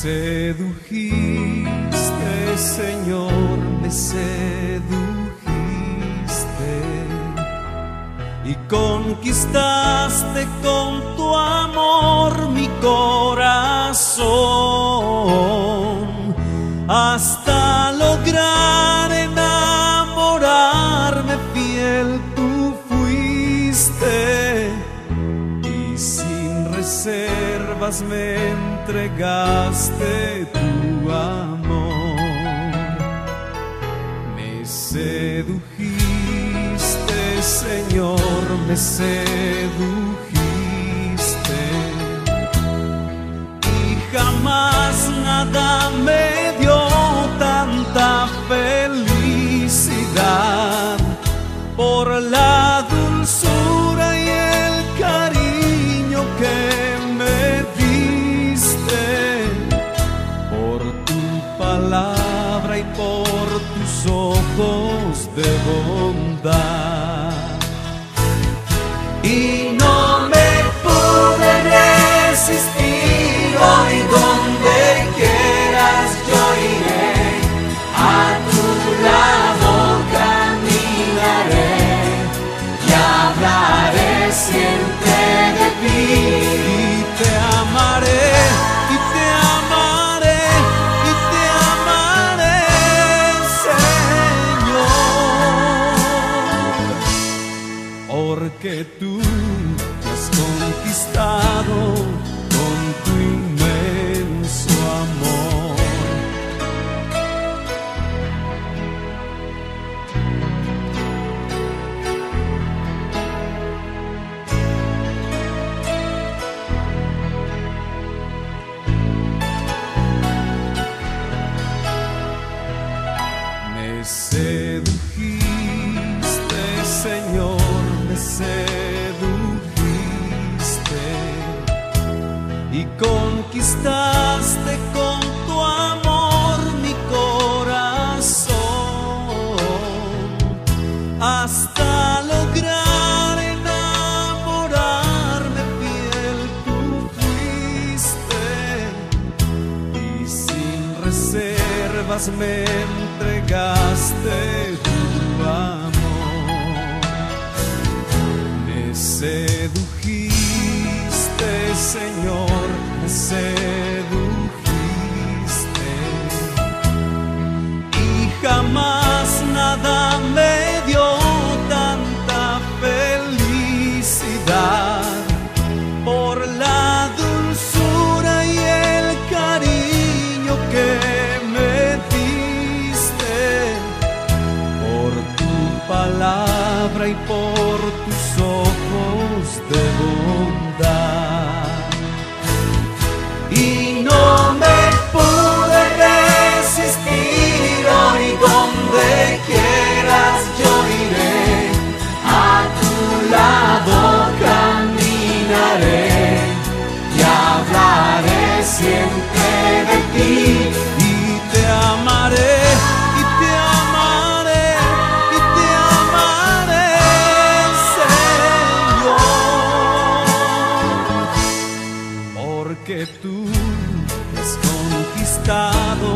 sedujiste, Señor, me sedujiste y conquistaste con tu amor mi corazón hasta lograr enamorarme fiel. Tú fuiste y sin reservas me entregaste tu amor. Me sedujiste, Señor, me sedujiste y jamás nada me dio tanta felicidad por la dulzura y el cariño que me diste, por tu palabra y por tus ojos de bondad. Y no me pude resistir, hoy donde quieras yo iré, a tu lado caminaré y hablaré siempre de ti. Y te amaré, y te amaré, y te amaré, Señor, porque tú me has conquistado con tu inmenso amor. Me sedujiste, Señor, me sedujiste y conquistaste con tu amor mi corazón hasta lograr enamorarme fiel. Tú fuiste y sin reservas me entregaste tu amor. Me sedujiste, Señor, me sedujiste y jamás nada me dio tanta felicidad por la dulzura y el cariño que me diste, por tu palabra y por tus ojos de bondad. Y no me pude resistir, hoy donde quieras yo iré, a tu lado caminaré y hablaré siempre de ti. Y te amaré, y te amaré, y te amaré, Señor, porque tú me has conquistado